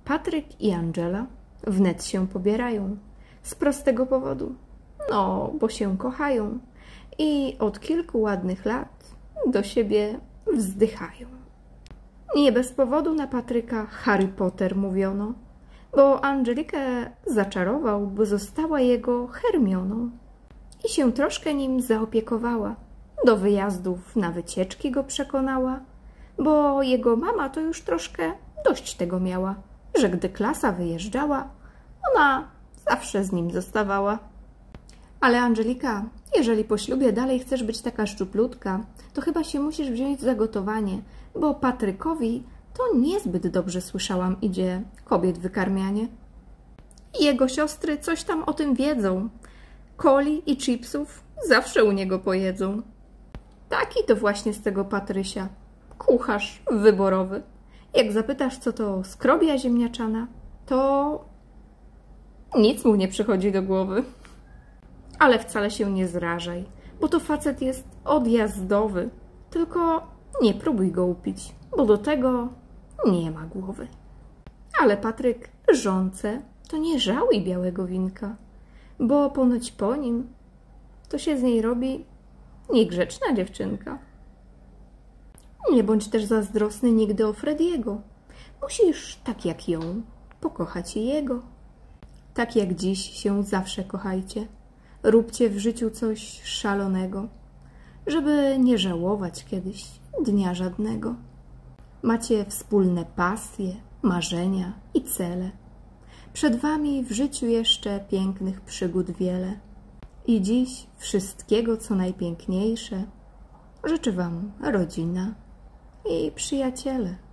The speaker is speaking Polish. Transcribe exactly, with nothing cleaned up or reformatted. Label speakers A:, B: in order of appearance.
A: Patryk i Angela wnet się pobierają. Z prostego powodu. No, bo się kochają i od kilku ładnych lat do siebie wzdychają. Nie bez powodu na Patryka Harry Potter mówiono, bo Angelikę zaczarował, bo została jego Hermioną i się troszkę nim zaopiekowała. Do wyjazdów na wycieczki go przekonała, bo jego mama to już troszkę dość tego miała, że gdy klasa wyjeżdżała, ona zawsze z nim zostawała. Ale Angelika, jeżeli po ślubie dalej chcesz być taka szczuplutka, to chyba się musisz wziąć za gotowanie, bo Patrykowi to niezbyt dobrze, słyszałam, idzie kobiet wykarmianie. I jego siostry coś tam o tym wiedzą. Coli i chipsów zawsze u niego pojedzą. Taki to właśnie z tego Patrysia. Kucharz wyborowy. Jak zapytasz, co to skrobia ziemniaczana, to nic mu nie przychodzi do głowy. Ale wcale się nie zrażaj, bo to facet jest odjazdowy. Tylko nie próbuj go upić, bo do tego nie ma głowy. Ale Patryk żonce to nie żałuj białego winka, bo ponoć po nim to się z niej robi niegrzeczna dziewczynka. Nie bądź też zazdrosny nigdy o Frediego. Musisz, tak jak ją, pokochać i jego. Tak jak dziś się zawsze kochajcie. Róbcie w życiu coś szalonego, żeby nie żałować kiedyś dnia żadnego. Macie wspólne pasje, marzenia i cele. Przed wami w życiu jeszcze pięknych przygód wiele. I dziś wszystkiego, co najpiękniejsze, życzy wam rodzina i przyjaciele.